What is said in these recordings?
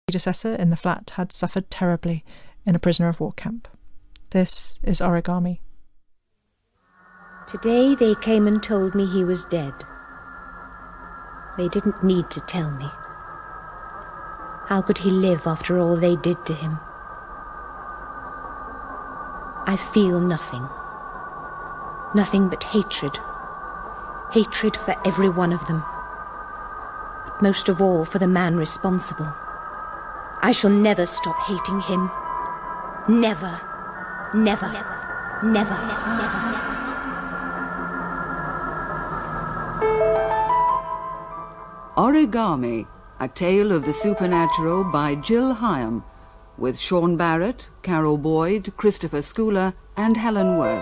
predecessor in the flat had suffered terribly in a prisoner of war camp. This is Origami. Today they came and told me he was dead. They didn't need to tell me. How could he live after all they did to him? I feel nothing. Nothing but hatred. Hatred for every one of them. But most of all for the man responsible. I shall never stop hating him. Never. Never. Never. Never. Never. Origami, a tale of the supernatural by Jill Hyam, with Sean Barrett, Carol Boyd, Christopher Schooler and Helen Worth.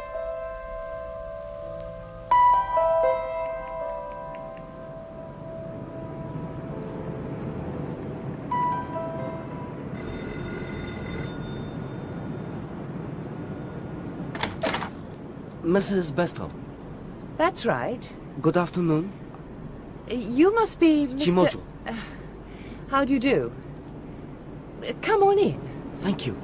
Mrs. Bestel. That's right. Good afternoon. You must be Mr. Chimojo. How do you do? Come on in. Thank you.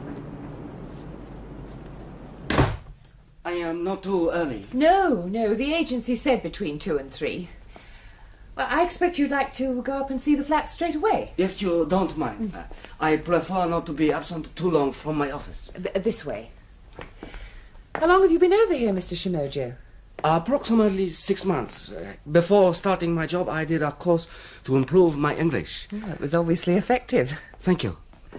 I am not too early. No, the agency said between 2 and 3. Well, I expect you'd like to go up and see the flat straight away. If you don't mind. I prefer not to be absent too long from my office. This way. How long have you been over here, Mr. Shimojo? Approximately 6 months. Before starting my job, I did a course to improve my English. Oh, it was obviously effective. Thank you.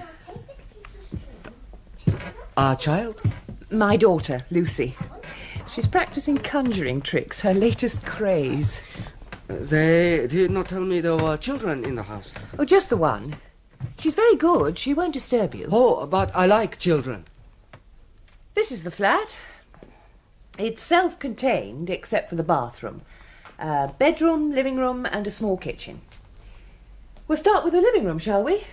A child? My daughter, Lucy. She's practicing conjuring tricks, her latest craze. They did not tell me there were children in the house. Oh, just the one. She's very good. She won't disturb you. Oh, but I like children. This is the flat. It's self-contained, except for the bathroom. A bedroom, living room, and a small kitchen. We'll start with the living room, shall we?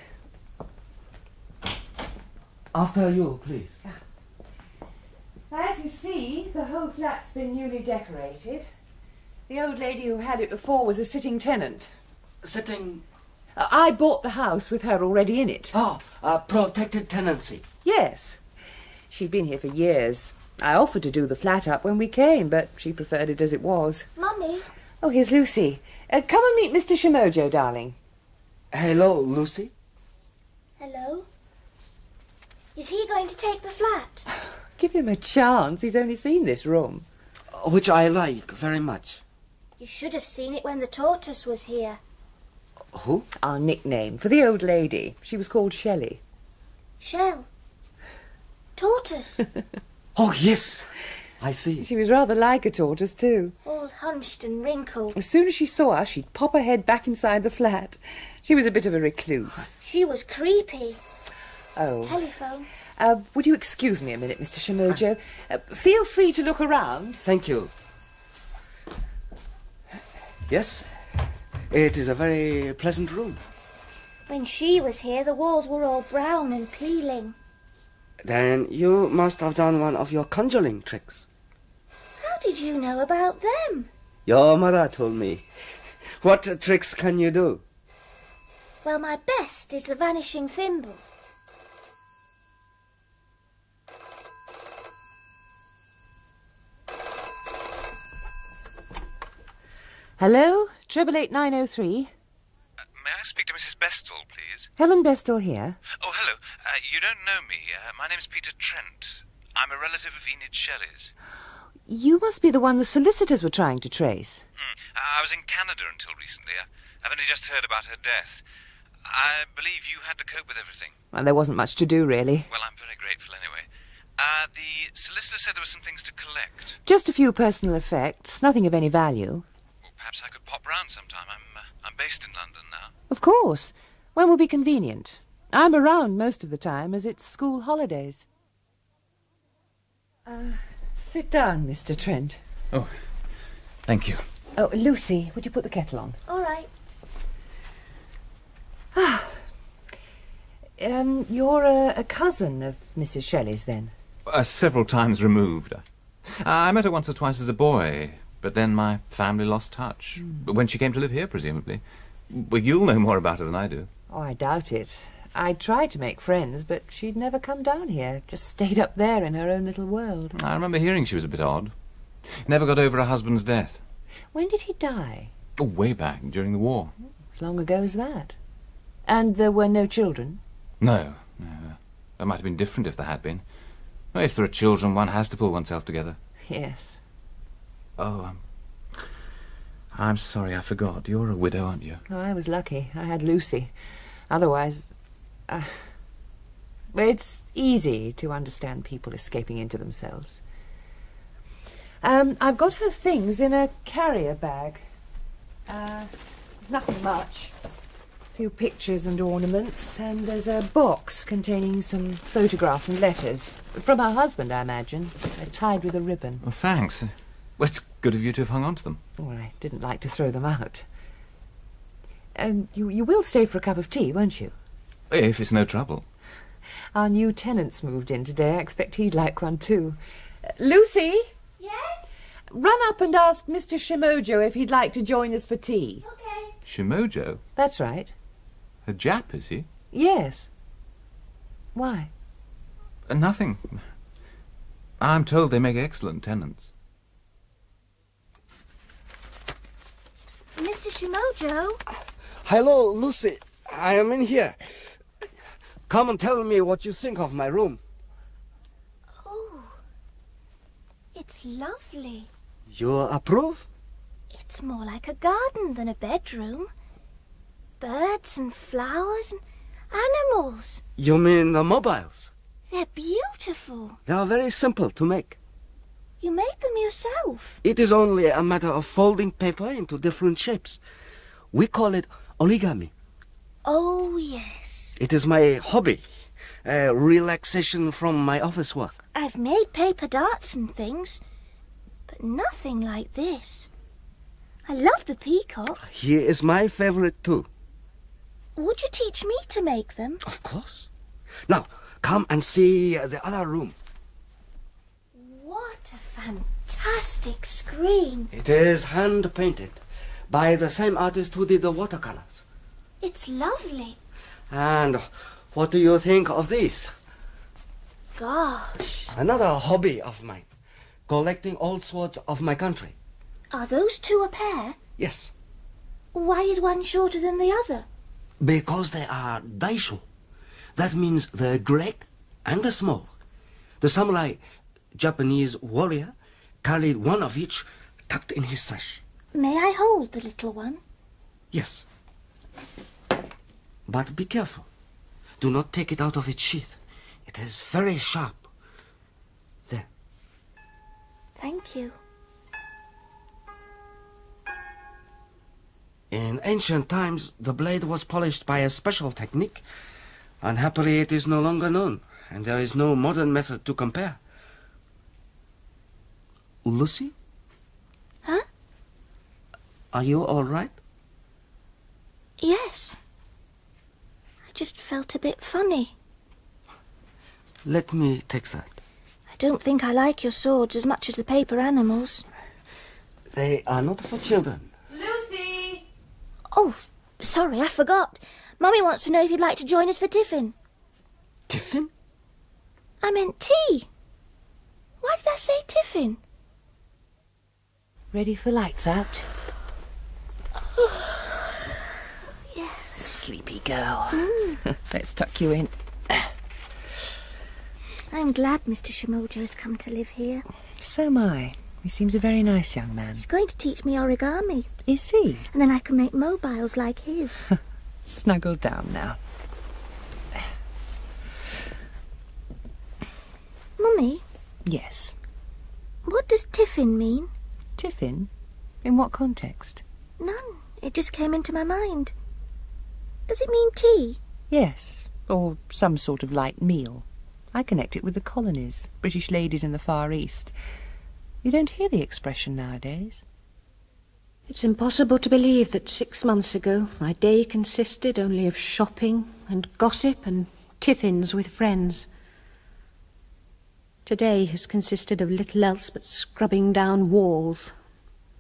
After you, please. As you see, the whole flat's been newly decorated. The old lady who had it before was a sitting tenant. Sitting? I bought the house with her already in it. Oh, a protected tenancy. Yes. She'd been here for years. I offered to do the flat up when we came, but she preferred it as it was. Mummy. Oh, here's Lucy. Come and meet Mr. Shimojo, darling. Hello, Lucy. Hello. Is he going to take the flat? Give him a chance. He's only seen this room. Which I like very much. You should have seen it when the tortoise was here. Who? Our nickname for the old lady. She was called Shelley. Shell. Tortoise. Oh, yes. I see. She was rather like a tortoise, too. All hunched and wrinkled. As soon as she saw us, she'd pop her head back inside the flat. She was a bit of a recluse. She was creepy. Oh. Telephone. Would you excuse me a minute, Mr. Shimojo? Feel free to look around. Thank you. Yes, it is a very pleasant room. When she was here, the walls were all brown and peeling. Then you must have done one of your conjuring tricks. How did you know about them? Your mother told me. What tricks can you do? Well, my best is the vanishing thimble. Hello? 888-903. May I speak to Mrs. Bestel, please? Helen Bestel here. Oh, hello. You don't know me. My name's Peter Trent. I'm a relative of Enid Shelley's. You must be the one the solicitors were trying to trace. I was in Canada until recently. I've only just heard about her death. I believe you had to cope with everything. Well, there wasn't much to do, really. Well, I'm very grateful anyway. The solicitor said there were some things to collect. Just a few personal effects, nothing of any value. Well, perhaps I could pop round sometime. I'm based in London now. Of course. When will be convenient? I'm around most of the time, as it's school holidays. Sit down, Mr. Trent. Oh, thank you. Oh, Lucy, would you put the kettle on? All right. You're a cousin of Mrs. Shelley's, then? Several times removed. I met her once or twice as a boy, but then my family lost touch. When she came to live here, presumably. Well, you'll know more about her than I do. Oh, I doubt it. I tried to make friends, but she'd never come down here. Just stayed up there in her own little world. I remember hearing she was a bit odd. Never got over her husband's death. When did he die? Oh, way back, during the war. As long ago as that. And there were no children? No. That might have been different if there had been. Well, if there are children, one has to pull oneself together. Yes. Oh, I'm sorry, I forgot. You're a widow, aren't you? Oh, I was lucky. I had Lucy. Otherwise... it's easy to understand people escaping into themselves. I've got her things in a carrier bag. There's nothing much. A few pictures and ornaments, and there's a box containing some photographs and letters. From her husband, I imagine. They're tied with a ribbon. Well, thanks. Well, it's good of you to have hung on to them. Well, I didn't like to throw them out. You will stay for a cup of tea, won't you? If it's no trouble. Our new tenant's moved in today. I expect he'd like one too. Lucy? Yes? Run up and ask Mr. Shimojo if he'd like to join us for tea. Okay. Shimojo? That's right. A Jap, is he? Yes. Why? Nothing. I'm told they make excellent tenants. Mr. Shimojo? Hello, Lucy. I am in here. Come and tell me what you think of my room. Oh, it's lovely. You approve? It's more like a garden than a bedroom. Birds and flowers and animals. You mean the mobiles? They're beautiful. They are very simple to make. You made them yourself. It is only a matter of folding paper into different shapes. We call it origami. Oh, yes. It is my hobby, a relaxation from my office work. I've made paper darts and things, but nothing like this. I love the peacock. He is my favorite too. Would you teach me to make them? Of course. Now, come and see the other room. What a fantastic screen. It is hand-painted by the same artist who did the watercolors. It's lovely. And what do you think of this? Gosh. Another hobby of mine, collecting old swords of my country. Are those two a pair? Yes, Why is one shorter than the other? because they are daisho. That means the great and the small. The samurai, Japanese warrior, carried one of each tucked in his sash. May I hold the little one? Yes. But be careful. Do not take it out of its sheath. It is very sharp. There. Thank you. In ancient times, the blade was polished by a special technique. Unhappily, it is no longer known, and there is no modern method to compare. Lucy? Huh? Are you all right? Yes. I just felt a bit funny. Let me take that. I don't think I like your swords as much as the paper animals. They are not for children. Lucy! Oh, sorry, I forgot. Mummy wants to know if you'd like to join us for tiffin. Tiffin? I meant tea. Why did I say tiffin? Ready for lights out? Yes. Sleepy girl. Let's tuck you in. I'm glad Mr. Shimojo's come to live here. So am I. He seems a very nice young man. He's going to teach me origami, Is he? and then I can make mobiles like his. Snuggle down now. Mummy, Yes. what does tiffin mean? Tiffin? In what context? None. It just came into my mind. Does it mean tea? Yes. Or some sort of light meal. I connect it with the colonies, British ladies in the Far East. You don't hear the expression nowadays. It's impossible to believe that 6 months ago my day consisted only of shopping and gossip and tiffins with friends. Today has consisted of little else but scrubbing down walls.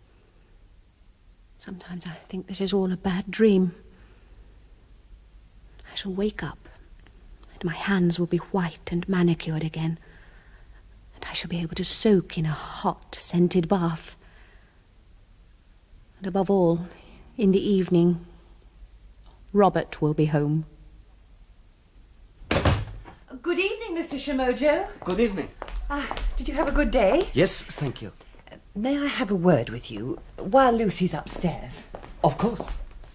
Sometimes I think this is all a bad dream. I shall wake up, and my hands will be white and manicured again, and I shall be able to soak in a hot, scented bath. And above all, in the evening, Robert will be home. Good evening, Mr. Shimojo. Good evening. Did you have a good day? Yes, thank you. May I have a word with you while Lucy's upstairs? Of course.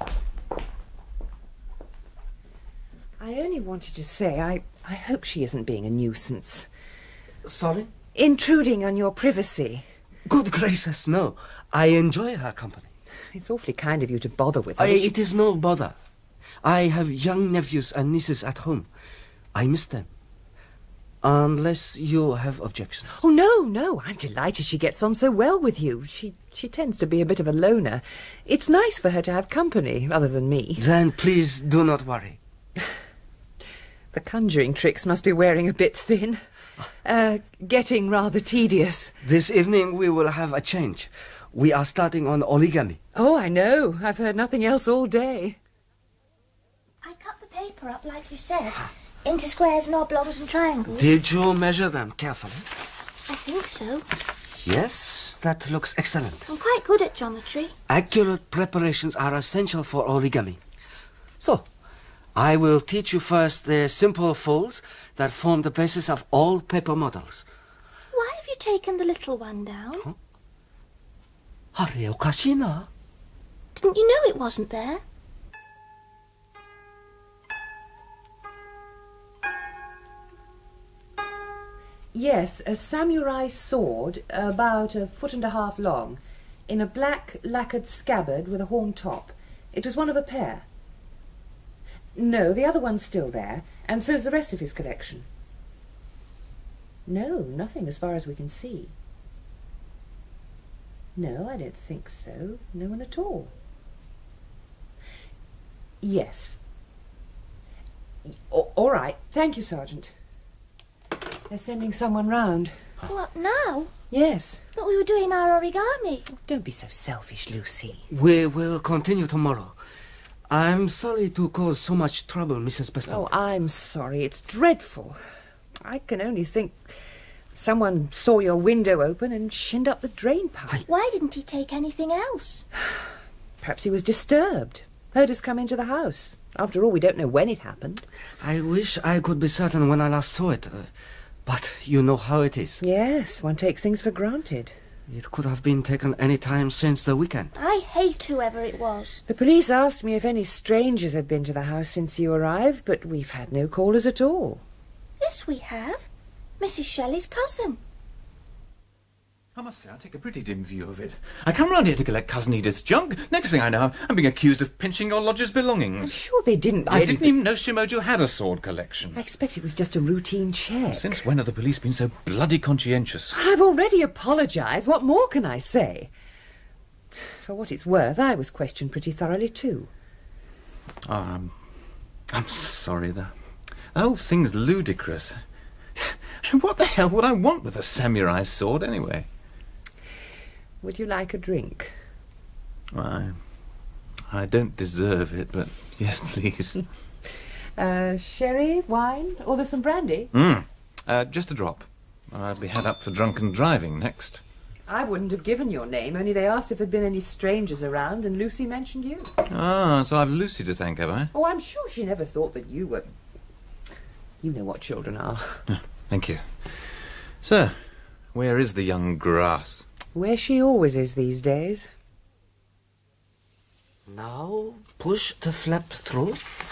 I only wanted to say I hope she isn't being a nuisance. Sorry? Intruding on your privacy. Good gracious, no. I enjoy her company. It's awfully kind of you to bother with her. It is no bother. I have young nephews and nieces at home. I miss them. Unless you have objections. Oh, no. I'm delighted she gets on so well with you. She tends to be a bit of a loner. It's nice for her to have company, other than me. Then please do not worry. The conjuring tricks must be wearing a bit thin. Getting rather tedious. This evening we will have a change. We are starting on origami. Oh, I know. I've heard nothing else all day. I cut the paper up like you said, into squares and oblongs and triangles. Did you measure them carefully? I think so. Yes, that looks excellent. I'm quite good at geometry. Accurate preparations are essential for origami. So, I will teach you first the simple folds that form the basis of all paper models. Why have you taken the little one down? Hare okashina. Didn't you know it wasn't there? Yes, a samurai sword, about 1.5 feet long, in a black lacquered scabbard with a horn top. It was one of a pair. No, the other one's still there, and so's the rest of his collection. No, nothing as far as we can see. No, I don't think so. No one at all. Yes. All right. Thank you, Sergeant. They're sending someone round. What, now? Yes. But we were doing our origami. Don't be so selfish, Lucy. We will continue tomorrow. I'm sorry to cause so much trouble, Mrs. Beston. Oh, I'm sorry. It's dreadful. I can only think someone saw your window open and shinned up the drain pipe. Why didn't he take anything else? Perhaps he was disturbed. Heard us come into the house. After all, we don't know when it happened. I wish I could be certain when I last saw it. But you know how it is. Yes, one takes things for granted. It could have been taken any time since the weekend. I hate whoever it was. The police asked me if any strangers had been to the house since you arrived, but we've had no callers at all. Yes, we have. Mrs. Shelley's cousin. I must say, I take a pretty dim view of it. I come round here to collect Cousin Edith's junk. Next thing I know, I'm being accused of pinching your lodger's belongings. I'm sure they didn't I didn't even know Shimojo had a sword collection. I expect it was just a routine check. Since when have the police been so bloody conscientious? I've already apologised. What more can I say? For what it's worth, I was questioned pretty thoroughly too. Oh, I'm sorry. The whole thing's ludicrous. What the hell would I want with a samurai sword, anyway? Would you like a drink? Why, I don't deserve it, but yes, please. Sherry, wine, or there's some brandy? Just a drop. I'll be had up for drunken driving next. I wouldn't have given your name, only they asked if there'd been any strangers around, and Lucy mentioned you. Ah, so I've Lucy to thank, have I? Oh, I'm sure she never thought that you were... You know what children are. Thank you. Sir, where is the young grass? Where she always is these days. Now push the flap through.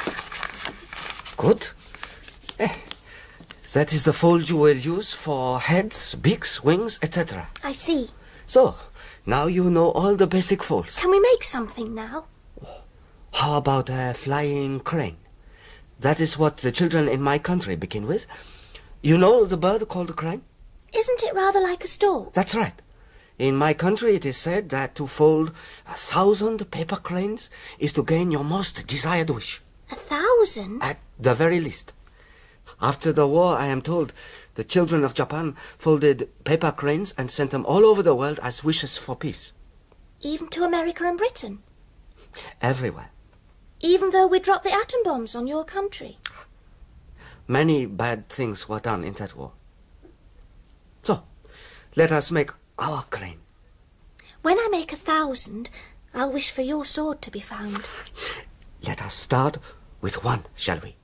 Good. That is the fold you will use for heads, beaks, wings, etc. I see. So, now you know all the basic folds. Can we make something now? How about a flying crane? That is what the children in my country begin with. You know the bird called the crane? Isn't it rather like a stork? That's right. In my country it is said that to fold 1,000 paper cranes is to gain your most desired wish. 1,000? At the very least. After the war, I am told, the children of Japan folded paper cranes and sent them all over the world as wishes for peace. Even to America and Britain? Everywhere. even though we dropped the atom bombs on your country. Many bad things were done in that war. So, let us make our claim. When I make 1,000, I'll wish for your sword to be found. Let us start with one, shall we?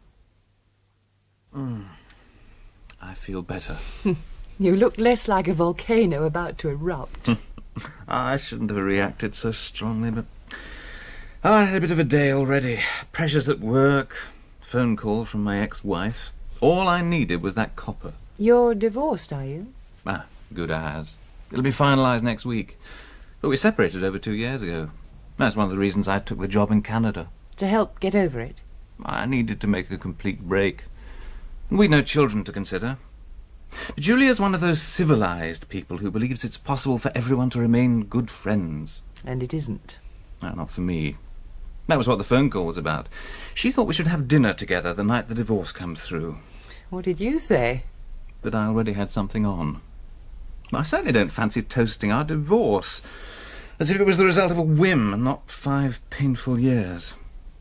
I feel better. You look less like a volcano about to erupt. I shouldn't have reacted so strongly, but I had a bit of a day already. Pressures at work, phone call from my ex-wife. All I needed was that copper. You're divorced, are you? Ah, good as. It'll be finalised next week. But we separated over 2 years ago. That's one of the reasons I took the job in Canada. To help get over it? I needed to make a complete break. We'd no children to consider. Julia's one of those civilised people who believes it's possible for everyone to remain good friends. And it isn't. No, not for me. That was what the phone call was about. She thought we should have dinner together the night the divorce comes through. What did you say? But I already had something on. I certainly don't fancy toasting our divorce, as if it was the result of a whim and not 5 painful years.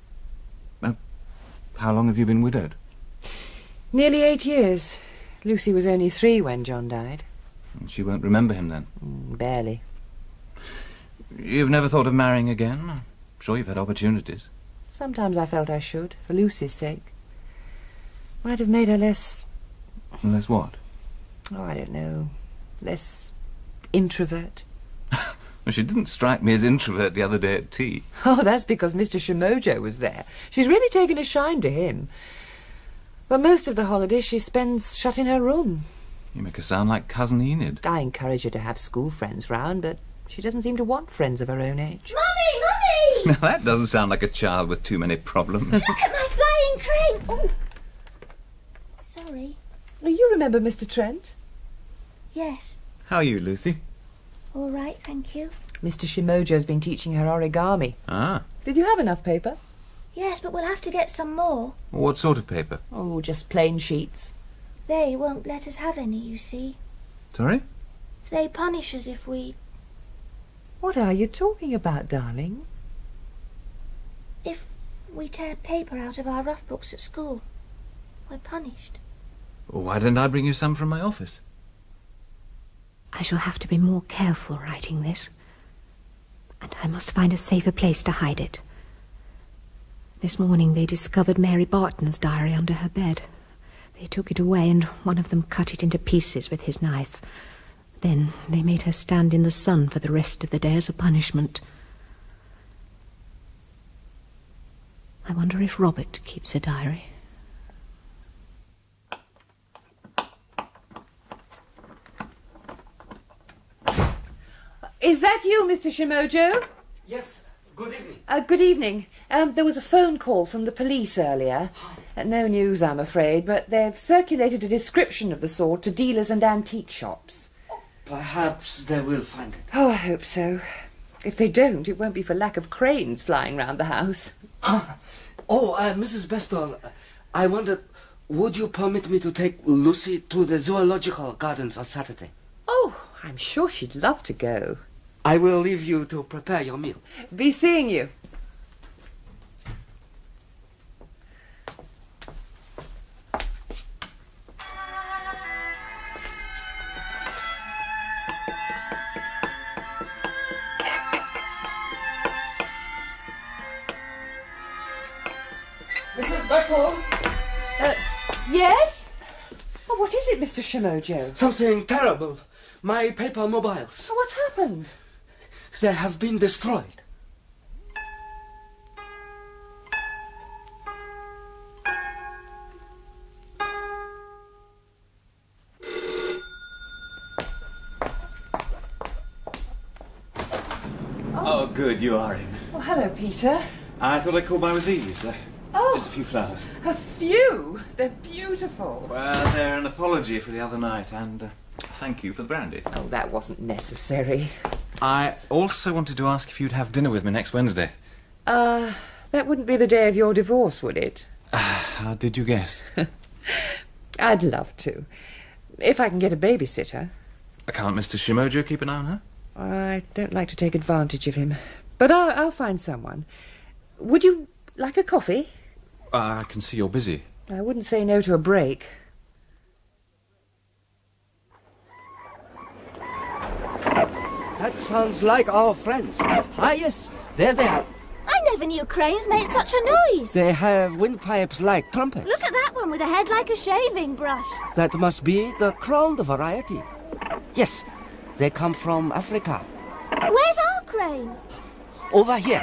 How long have you been widowed? Nearly 8 years. Lucy was only 3 when John died. She won't remember him then? Barely. You've never thought of marrying again? I'm sure you've had opportunities. Sometimes I felt I should, for Lucy's sake. Might have made her less... Less what? Oh, I don't know. Less introvert. Well, she didn't strike me as introvert the other day at tea. Oh, that's because Mr. Shimojo was there. She's really taken a shine to him. But most of the holidays she spends shut in her room. You make her sound like Cousin Enid. I encourage her to have school friends round, but she doesn't seem to want friends of her own age. Mummy! Mummy! Now, that doesn't sound like a child with too many problems. Look at my flying crane! Oh! Sorry. You remember Mr. Trent? Yes. How are you, Lucy? All right, thank you. Mr. Shimojo's been teaching her origami. Ah. Did you have enough paper? Yes, but we'll have to get some more. What sort of paper? Oh, just plain sheets. They won't let us have any, you see. Sorry? They punish us if we... What are you talking about, darling? if we tear paper out of our rough books at school. We're punished. Why don't I bring you some from my office? I shall have to be more careful writing this. And I must find a safer place to hide it. This morning they discovered Mary Barton's diary under her bed. They took it away and one of them cut it into pieces with his knife. Then they made her stand in the sun for the rest of the day as a punishment. I wonder if Robert keeps a diary. Is that you, Mr. Shimojo? Yes, good evening. Good evening. There was a phone call from the police earlier. No news, I'm afraid, but they've circulated a description of the sword to dealers and antique shops. Perhaps they will find it. Oh, I hope so. If they don't, it won't be for lack of cranes flying round the house. Mrs. Bestall, I wondered, would you permit me to take Lucy to the zoological gardens on Saturday? Oh, I'm sure she'd love to go. I will leave you to prepare your meal. Be seeing you. Mrs. Bestall? Yes? Oh, what is it, Mr. Shimojo? Something terrible. My paper mobiles. Oh, what's happened? They have been destroyed. Oh, good, you are in. Oh, hello, Peter. I thought I'd call by with these. Oh. Just a few flowers. A few? They're beautiful. Well, they're an apology for the other night, and thank you for the brandy. Oh, that wasn't necessary. I also wanted to ask if you'd have dinner with me next Wednesday. That wouldn't be the day of your divorce, would it? How did you guess? I'd love to. If I can get a babysitter. Can't Mr. Shimojo keep an eye on her? I don't like to take advantage of him. But I'll find someone. Would you Like a coffee? I can see you're busy. I wouldn't say no to a break. That sounds like our friends. Ah, yes, there they are. I never knew cranes made such a noise. They have windpipes like trumpets. Look at that one with a head like a shaving brush. That must be the crowned variety. Yes, they come from Africa. Where's our crane? Over here.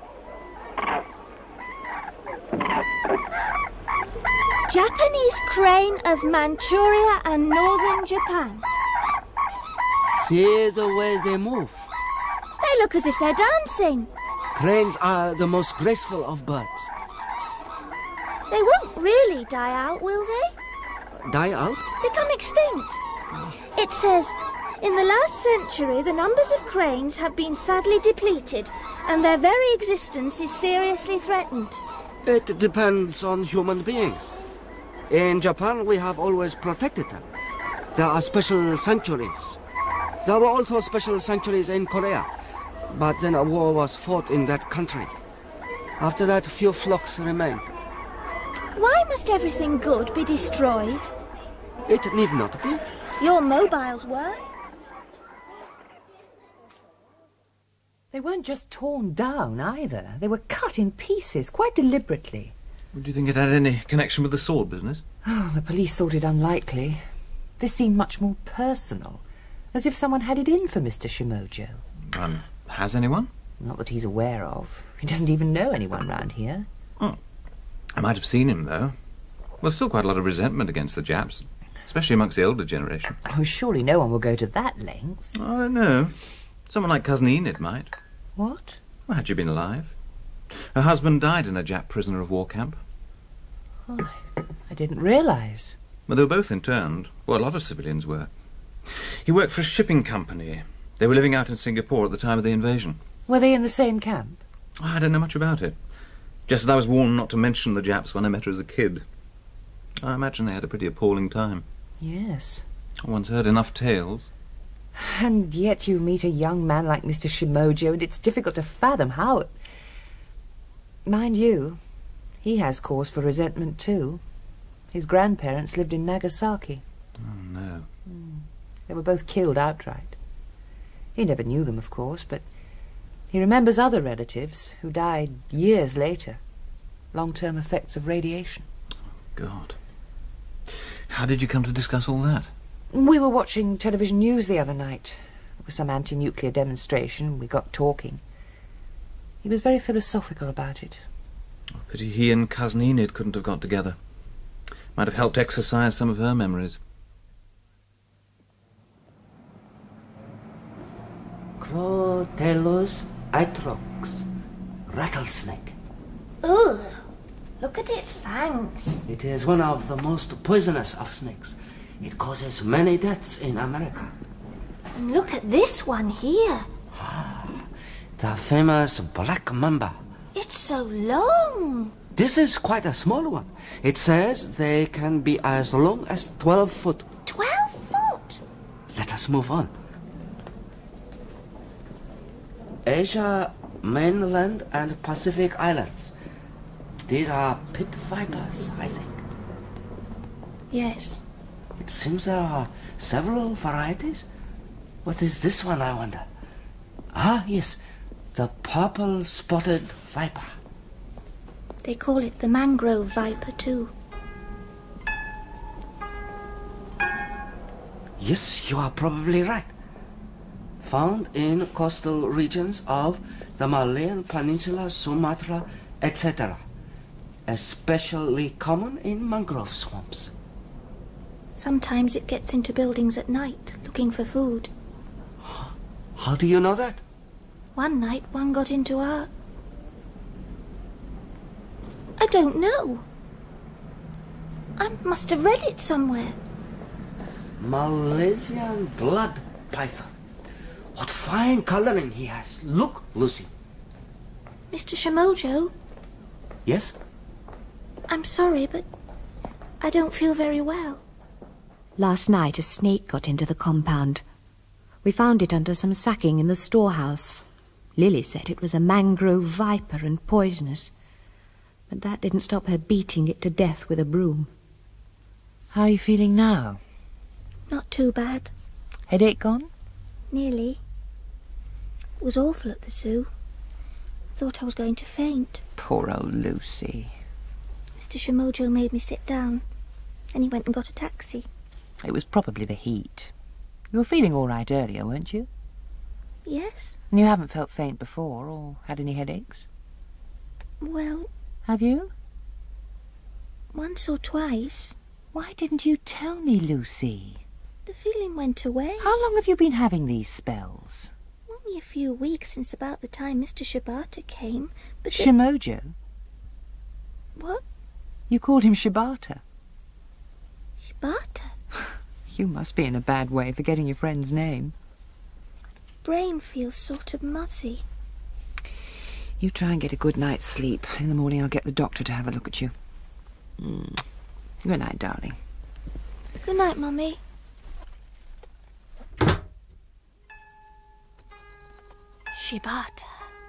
Japanese crane of Manchuria and northern Japan. See the way they move. They look as if they're dancing. Cranes are the most graceful of birds. They won't really die out, will they? Die out? Become extinct. It says, in the last century, the numbers of cranes have been sadly depleted, and their very existence is seriously threatened. It depends on human beings. In Japan, we have always protected them. There are special sanctuaries. There were also special sanctuaries in Korea, but then a war was fought in that country. After that, few flocks remained. Why must everything good be destroyed? It need not be. Your mobiles were. They weren't just torn down either. They were cut in pieces, quite deliberately. Do you think it had any connection with the sword business? Oh, the police thought it unlikely. This seemed much more personal, as if someone had it in for Mr. Shimojo. Has anyone? Not that he's aware of. He doesn't even know anyone round here. Oh. I might have seen him, though. There's still quite a lot of resentment against the Japs, especially amongst the older generation. Oh, surely no one will go to that length. I don't know. Someone like Cousin Enid might. What? Well, had she been alive? Her husband died in a Jap prisoner of war camp. Oh, I didn't realise. Well, they were both interned. Well, a lot of civilians were. He worked for a shipping company. They were living out in Singapore at the time of the invasion. Were they in the same camp? I don't know much about it. Just that I was warned not to mention the Japs when I met her as a kid. I imagine they had a pretty appalling time. Yes. I once heard enough tales. And yet you meet a young man like Mr. Shimojo, and it's difficult to fathom how... Mind you, he has cause for resentment too. His grandparents lived in Nagasaki. Oh, no. They were both killed outright. He never knew them, of course, but he remembers other relatives who died years later. Long-term effects of radiation. God. How did you come to discuss all that? We were watching television news the other night. There was some anti-nuclear demonstration. We got talking. He was very philosophical about it. Pity he and Cousin Enid couldn't have got together. Might have helped exercise some of her memories. Crotalus atrox, rattlesnake. Ugh, look at its fangs. It is one of the most poisonous of snakes. It causes many deaths in America. And look at this one here. The famous black mamba. It's so long. This is quite a small one. It says they can be as long as 12 foot. 12 foot? Let us move on. Asia, mainland and Pacific Islands. These are pit vipers, I think. Yes. It seems there are several varieties. What is this one, I wonder? Ah, yes, the purple spotted viper. They call it the mangrove viper too. Yes, you are probably right. Found in coastal regions of the Malayan Peninsula, Sumatra, etc. Especially common in mangrove swamps. Sometimes it gets into buildings at night, looking for food. How do you know that? One night, one got into our... I don't know. I must have read it somewhere. Malaysian blood python. What fine colouring he has. Look, Lucy. Mr. Shimojo? Yes? I'm sorry, but I don't feel very well. Last night a snake got into the compound. We found it under some sacking in the storehouse. Lily said it was a mangrove viper and poisonous. But that didn't stop her beating it to death with a broom. How are you feeling now? Not too bad. Headache gone? Nearly. It was awful at the zoo. Thought I was going to faint. Poor old Lucy. Mr. Shimojo made me sit down. Then he went and got a taxi. It was probably the heat. You were feeling all right earlier, weren't you? Yes? And you haven't felt faint before, or had any headaches? Well, Have you? once or twice. Why didn't you tell me, Lucy? The feeling went away. How long have you been having these spells? Only a few weeks since about the time Mr. Shibata came, but Shimojo? What? You called him Shibata. Shibata? You must be in a bad way forgetting your friend's name. Brain feels sort of muzzy. You try and get a good night's sleep. In the morning I'll get the doctor to have a look at you. Good night, darling. Good night, Mummy. Shibata.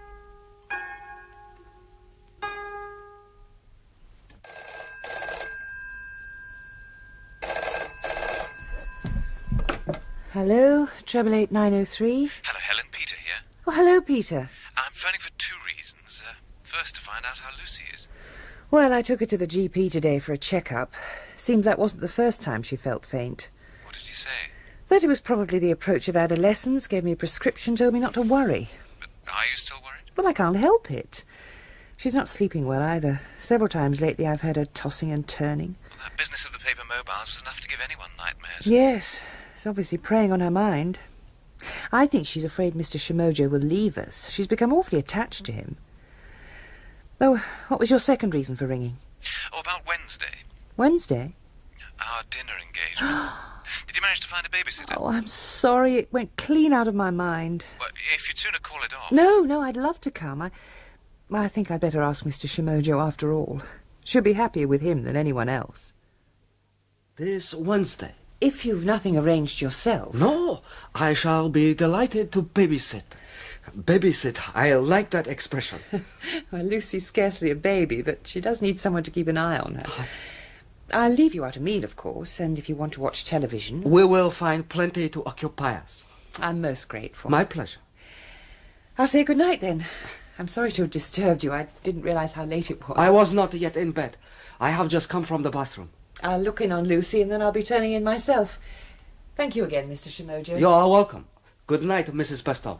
Hello, 888-903. Hello, Helen. Peter here. Oh, hello, Peter. I'm phoning for two reasons. First, to find out how Lucy is. Well, I took her to the GP today for a checkup. Seems that wasn't the first time she felt faint. What did he say? That it was probably the approach of adolescence, gave me a prescription, told me not to worry. But are you still worried? Well, I can't help it. She's not sleeping well either. Several times lately I've heard her tossing and turning. Well, that business of the paper mobiles was enough to give anyone nightmares. Yes, it's obviously preying on her mind. I think she's afraid Mr. Shimojo will leave us. She's become awfully attached to him. Oh, what was your second reason for ringing? Oh, about Wednesday. Wednesday? Our dinner engagement. Did you manage to find a babysitter? Oh, I'm sorry. It went clean out of my mind. Well, if you'd sooner call it off. No, I'd love to come. I think I'd better ask Mr. Shimojo after all. She'll be happier with him than anyone else. This Wednesday. If you've nothing arranged yourself. No, I shall be delighted to babysit. Babysit, I like that expression. Well, Lucy's scarcely a baby, but she does need someone to keep an eye on her. I'll leave you out a meal, of course, and if you want to watch television... We will find plenty to occupy us. I'm most grateful. My pleasure. I'll say good night, then. I'm sorry to have disturbed you. I didn't realise how late it was. I was not yet in bed. I have just come from the bathroom. I'll look in on Lucy, and then I'll be turning in myself. Thank you again, Mr. Shimojo. You are welcome. Good night, Mrs. Bestow.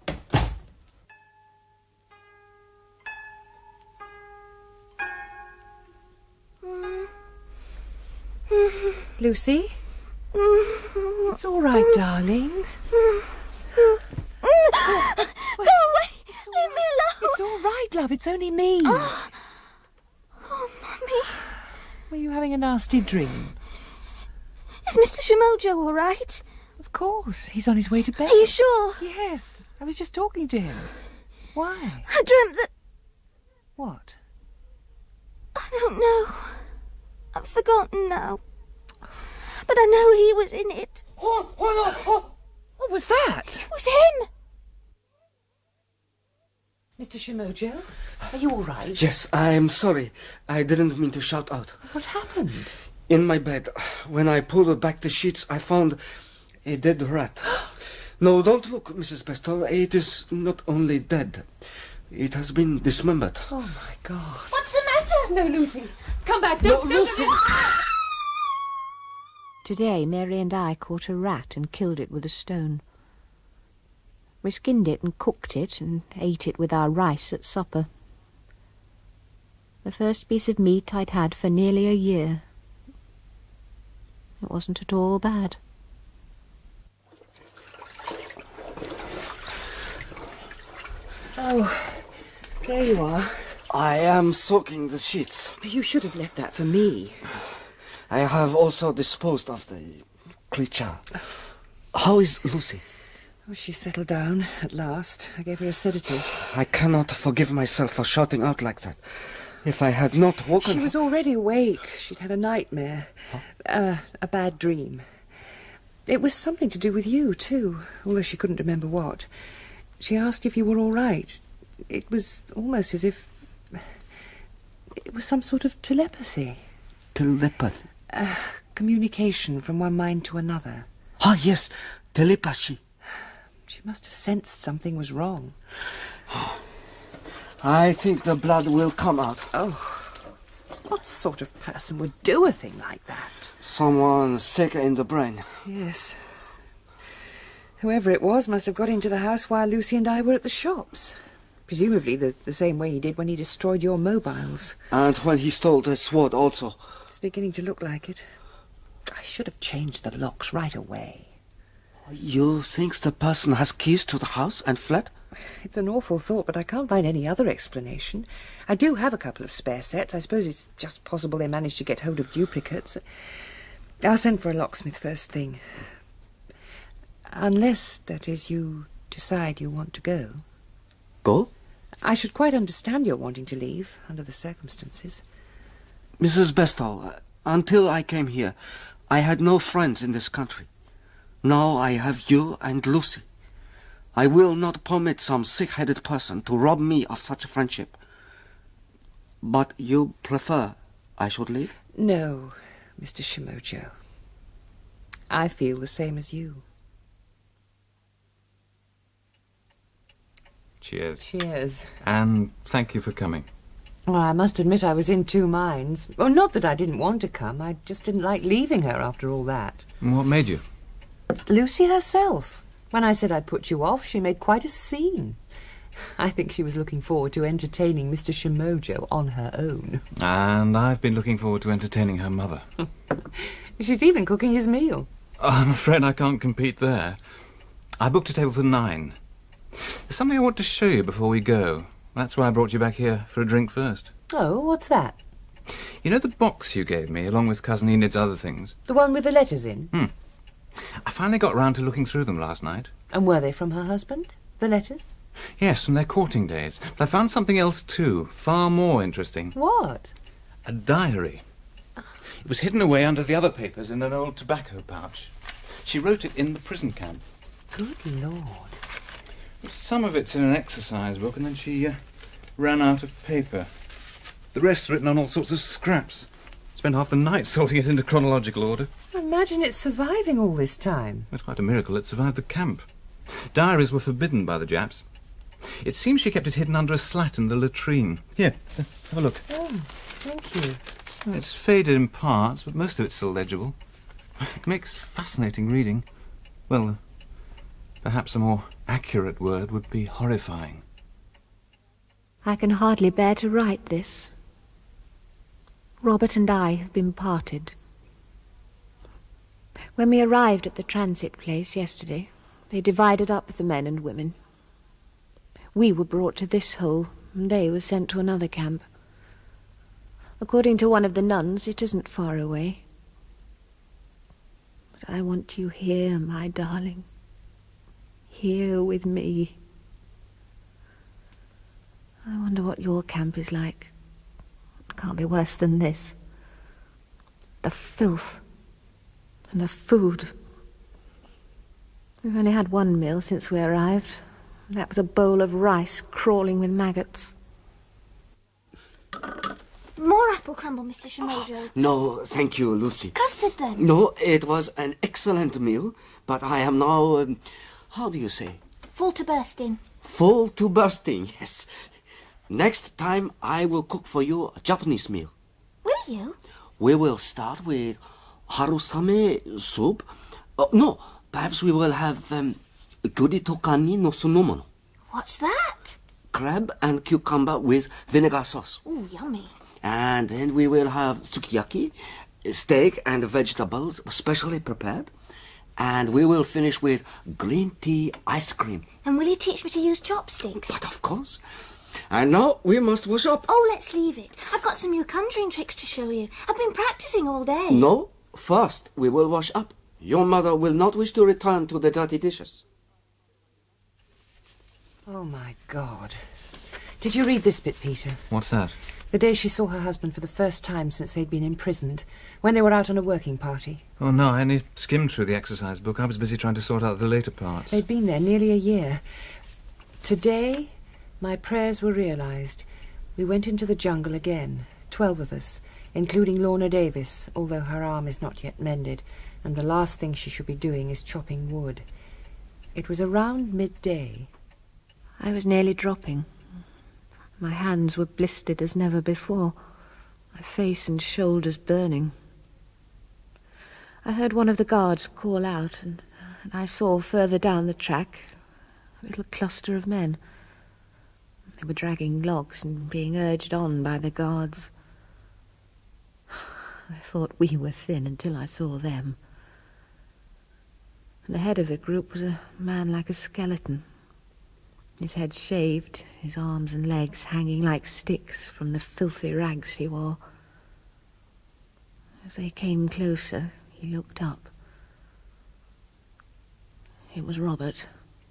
Lucy? It's all right, darling. Go away! Leave me alone! It's all right, love. It's only me. Oh, Mummy. Were you having a nasty dream? Is Mr. Shimojo all right? Of course. He's on his way to bed. Are you sure? Yes. I was just talking to him. Why? I dreamt that... What? I don't know. I've forgotten now. But I know he was in it. What was that? It was him. Mr. Shimojo, are you all right? Yes, I am sorry. I didn't mean to shout out. What happened? In my bed, when I pulled back the sheets, I found a dead rat. No, don't look, Mrs. Bestow. It is not only dead. It has been dismembered. Oh, my God. What's the matter? No, Lucy. Come back. No, Lucy! Today, Mary and I caught a rat and killed it with a stone. We skinned it and cooked it and ate it with our rice at supper. The first piece of meat I'd had for nearly a year. It wasn't at all bad. Oh, there you are. I am soaking the sheets. You should have left that for me. I have also disposed of the creature. How is Lucy? Oh, she's settled down at last. I gave her a sedative. I cannot forgive myself for shouting out like that. If I had not woken She her... was already awake. She'd had a nightmare. A bad dream. It was something to do with you, too, although she couldn't remember what. She asked if you were all right. It was almost as if... It was some sort of telepathy. Telepathy? Communication from one mind to another. Ah, yes, telepathy. She must have sensed something was wrong. I think the blood will come out. Oh, what sort of person would do a thing like that? Someone sick in the brain. Yes. Whoever it was must have got into the house while Lucy and I were at the shops. Presumably the same way he did when he destroyed your mobiles. And when he stole the sword also. It's beginning to look like it. I should have changed the locks right away. You think the person has keys to the house and fled? It's an awful thought, but I can't find any other explanation. I do have a couple of spare sets. I suppose it's just possible they managed to get hold of duplicates. I'll send for a locksmith first thing. Unless, that is, you decide you want to go. Go? I should quite understand your wanting to leave, under the circumstances. Mrs. Bestow, until I came here, I had no friends in this country. Now I have you and Lucy. I will not permit some sick-headed person to rob me of such a friendship. But you prefer I should leave? No, Mr. Shimojo. I feel the same as you. Cheers. Cheers. And thank you for coming. Well, I must admit I was in two minds. Well, not that I didn't want to come. I just didn't like leaving her after all that. And what made you? Lucy herself. When I said I'd put you off, she made quite a scene. I think she was looking forward to entertaining Mr. Shimojo on her own. And I've been looking forward to entertaining her mother. She's even cooking his meal. Oh, I'm afraid I can't compete there. I booked a table for 9. There's something I want to show you before we go. That's why I brought you back here for a drink first. Oh, what's that? You know the box you gave me, along with Cousin Enid's other things? The one with the letters in? I finally got round to looking through them last night. And were they from her husband, the letters? Yes, from their courting days. But I found something else too, far more interesting. What? A diary. It was hidden away under the other papers in an old tobacco pouch. She wrote it in the prison camp. Good Lord. Some of it's in an exercise book, and then she ran out of paper. The rest's written on all sorts of scraps. Spent half the night sorting it into chronological order. Imagine it surviving all this time. It's quite a miracle it survived the camp. Diaries were forbidden by the Japs. It seems she kept it hidden under a slat in the latrine. Here, have a look. Oh, thank you. It's faded in parts, but most of it's still legible. It makes fascinating reading. Well, perhaps a more accurate word would be horrifying. I can hardly bear to write this. Robert and I have been parted. When we arrived at the transit place yesterday, they divided up the men and women. We were brought to this hole, and they were sent to another camp. According to one of the nuns, it isn't far away. But I want you here, my darling. Here with me. I wonder what your camp is like. It can't be worse than this. The filth and the food. We've only had one meal since we arrived. That was a bowl of rice crawling with maggots. More apple crumble, Mr. Shimojo. No, thank you, Lucy. Custard, then? No, it was an excellent meal, but I am now, how do you say? Full to bursting. Full to bursting, yes. Next time I will cook for you a Japanese meal. Will you? We will start with harusame soup. No, perhaps we will have guri tokani no sunomono. What's that? Crab and cucumber with vinegar sauce. Ooh, yummy. And then we will have sukiyaki, steak and vegetables specially prepared. And we will finish with green tea ice cream. And will you teach me to use chopsticks? But of course. And now we must wash up. Oh, let's leave it. I've got some new conjuring tricks to show you. I've been practicing all day. No, first we will wash up. Your mother will not wish to return to the dirty dishes. Oh, my God. Did you read this bit, Peter? What's that? The day she saw her husband for the first time since they'd been imprisoned, when they were out on a working party. Oh, no, I only skimmed through the exercise book. I was busy trying to sort out the later parts. They'd been there nearly a year. Today, my prayers were realised. We went into the jungle again, 12 of us, including Lorna Davis, although her arm is not yet mended, and the last thing she should be doing is chopping wood. It was around midday. I was nearly dropping. My hands were blistered as never before, my face and shoulders burning. I heard one of the guards call out, and I saw further down the track a little cluster of men. They were dragging logs and being urged on by the guards. I thought we were thin until I saw them. And the head of the group was a man like a skeleton. His head shaved, his arms and legs hanging like sticks from the filthy rags he wore. As they came closer, he looked up. It was Robert.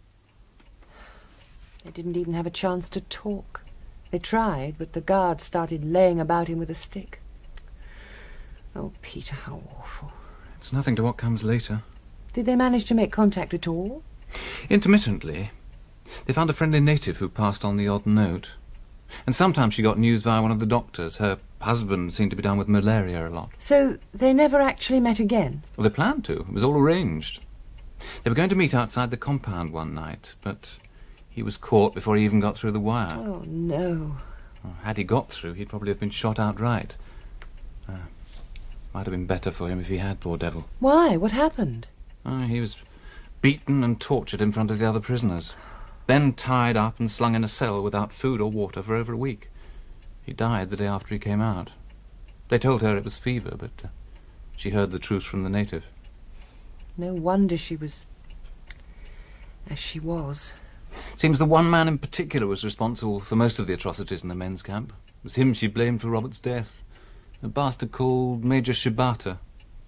They didn't even have a chance to talk. They tried, but the guards started laying about him with a stick. Oh, Peter, how awful. It's nothing to what comes later. Did they manage to make contact at all? Intermittently. They found a friendly native who passed on the odd note. And sometimes she got news via one of the doctors. Her husband seemed to be down with malaria a lot. So they never actually met again? Well, they planned to. It was all arranged. They were going to meet outside the compound one night, but he was caught before he even got through the wire. Oh, no. Well, had he got through, he'd probably have been shot outright. Might have been better for him if he had, poor devil. Why? What happened? He was beaten and tortured in front of the other prisoners. Then tied up and slung in a cell without food or water for over a week. He died the day after he came out. They told her it was fever, but she heard the truth from the native. No wonder she was as she was. Seems the one man in particular was responsible for most of the atrocities in the men's camp. It was him she blamed for Robert's death. A bastard called Major Shibata.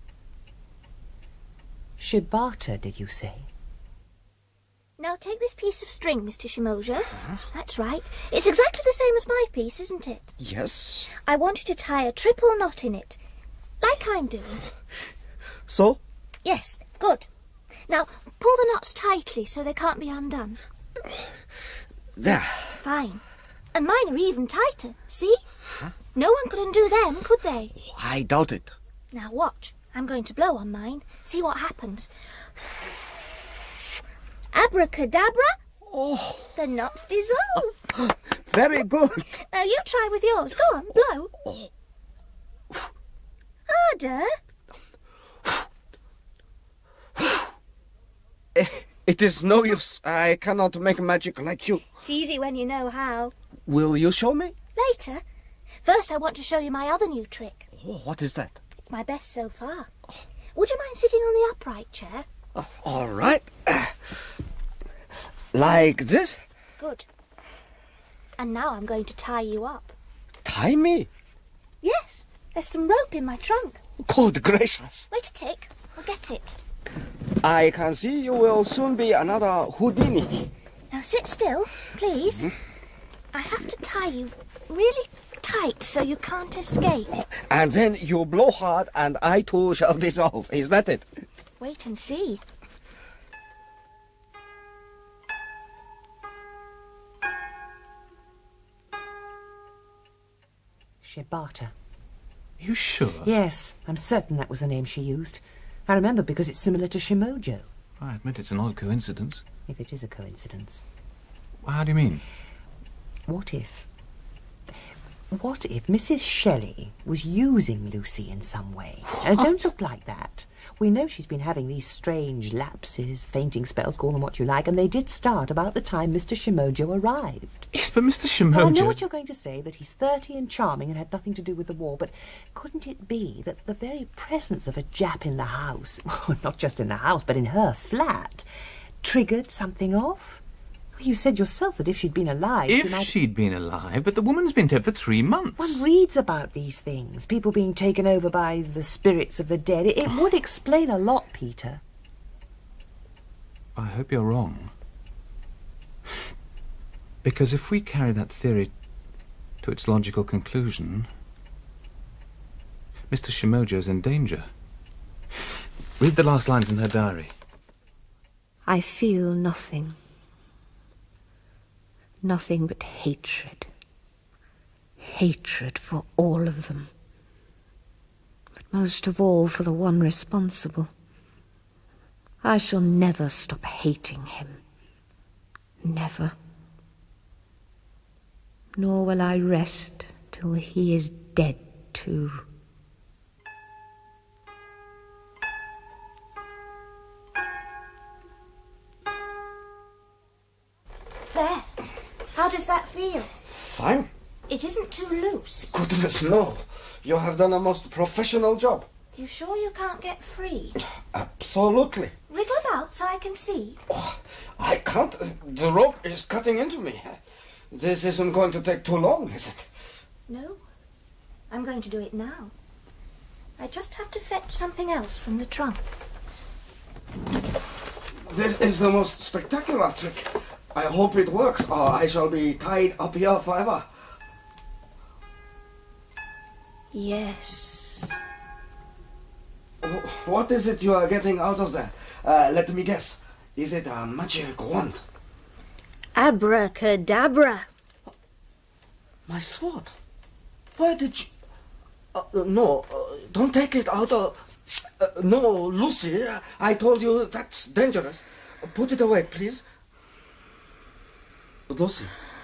Shibata, did you say? Now take this piece of string, Mr. Shimojo. That's right. It's exactly the same as my piece, isn't it? Yes. I want you to tie a triple knot in it, like I'm doing. So? Yes, good. Now, pull the knots tightly so they can't be undone. There. Fine. And mine are even tighter, see? Huh? No one could undo them, could they? I doubt it. Now watch. I'm going to blow on mine. See what happens. Abracadabra. Oh. The knots dissolve. Very good. Now you try with yours. Go on, blow. Harder. It is no use. I cannot make magic like you. It's easy when you know how. Will you show me? Later. First I want to show you my other new trick. Oh, what is that? It's my best so far. Would you mind sitting on the upright chair? All right. Like this? Good. And now I'm going to tie you up. Tie me? Yes. There's some rope in my trunk. Good gracious. Wait a tick. I'll get it. I can see you will soon be another Houdini. Now sit still, please. I have to tie you really tight so you can't escape. And then you blow hard and I too shall dissolve. Is that it? Wait and see. Shibata. You sure? Yes, I'm certain that was the name she used. I remember because it's similar to Shimojo. I admit it's an odd coincidence. If it is a coincidence. Well, how do you mean? What if Mrs. Shelley was using Lucy in some way? And it don't look like that. We know she's been having these strange lapses, fainting spells, call them what you like, and they did start about the time Mr. Shimojo arrived. Yes, but Mr. Shimojo... I know what you're going to say, that he's 30 and charming and had nothing to do with the war, but couldn't it be that the very presence of a Jap in the house, well, not just in the house, but in her flat, triggered something off? You said yourself that if she'd been alive... She'd been alive, but the woman's been dead for 3 months. One reads about these things, people being taken over by the spirits of the dead. It would explain a lot, Peter. I hope you're wrong. Because if we carry that theory to its logical conclusion, Mr. Shimojo's in danger. Read the last lines in her diary. I feel nothing. Nothing but hatred. Hatred for all of them. But most of all for the one responsible. I shall never stop hating him. Never. Nor will I rest till he is dead too. There. How does that feel? Fine. It isn't too loose. Goodness, no. You have done a most professional job. You sure you can't get free? Absolutely. Wriggle about so I can see. Oh, I can't. The rope is cutting into me. This isn't going to take too long, is it? No. I'm going to do it now. I just have to fetch something else from the trunk. This is the most spectacular trick. I hope it works, or I shall be tied up here forever. Yes. What is it you are getting out of there? Let me guess. Is it a magic wand? Abracadabra. My sword. Where did you... no, don't take it out of... no, Lucy, I told you that's dangerous. Put it away, please. Lucy.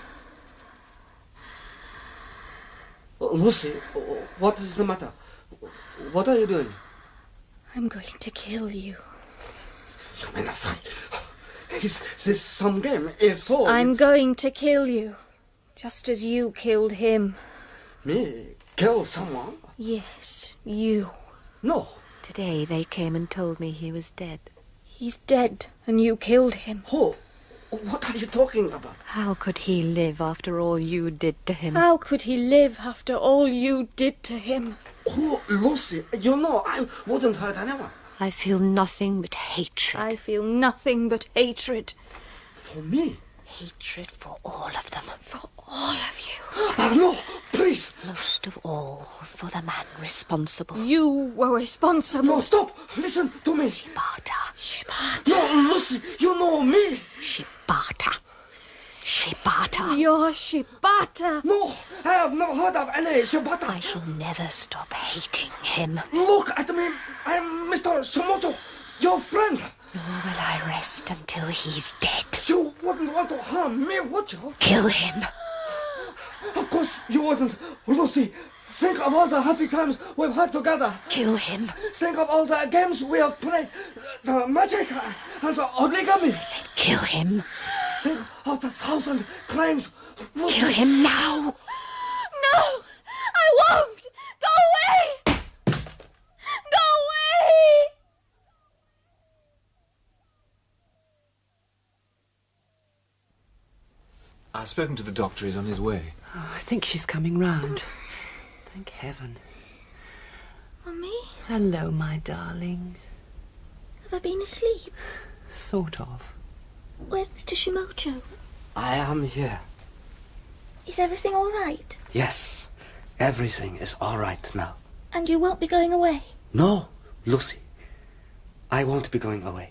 Lucy, what is the matter? What are you doing? I'm going to kill you. Is this some game? If so... I'm going to kill you. Just as you killed him. Me? Kill someone? Yes, you. No. Today they came and told me he was dead. He's dead, and you killed him. Who? What are you talking about? How could he live after all you did to him? How could he live after all you did to him? Oh, Lucy, you know I wouldn't hurt anyone. I feel nothing but hatred. I feel nothing but hatred. For me? Hatred for all of them. For all of you. No, please. Most of all for the man responsible. You were responsible. No, stop. Listen to me. Shibata. No, Lucy, you know me. Shibata. Shibata. You're Shibata. No, I have never heard of any Shibata. I shall never stop hating him. Look at me. I'm Mr. Shimoto, your friend. Nor will I rest until he's dead. You wouldn't want to harm me, would you? Kill him. Of course you wouldn't. Lucy, think of all the happy times we've had together. Kill him. Think of all the games we have played. The magic and the origami. I said kill him. Think of the 1,000 cranes. Lucy. Kill him now. No, I won't. Go away. Go away. I've spoken to the doctor. He's on his way. Oh, I think she's coming round. Thank heaven. Mummy, Hello, my darling. have I been asleep? Sort of. Where's Mr. Shimocho? I am here. Is everything all right? Yes, everything is all right now. And you won't be going away? No, Lucy. I won't be going away.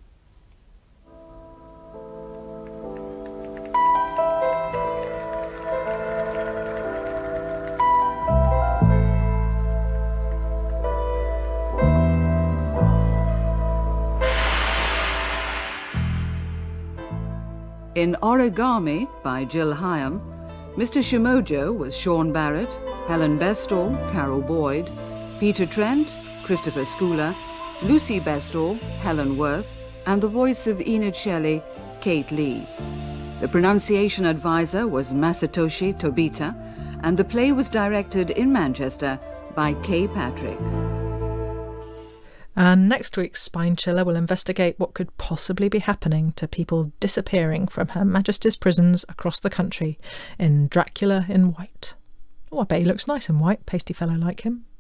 In Origami by Jill Hyam, Mr. Shimojo was Sean Barrett, Helen Bestall, Carol Boyd, Peter Trent, Christopher Schooler, Lucy Bestall, Helen Worth, and the voice of Enid Shelley, Kate Lee. The pronunciation advisor was Masatoshi Tobita, and the play was directed in Manchester by Kay Patrick. And next week's Spine Chiller will investigate what could possibly be happening to people disappearing from Her Majesty's prisons across the country in Dracula in White. Oh, I bet he looks nice in white, pasty fellow like him.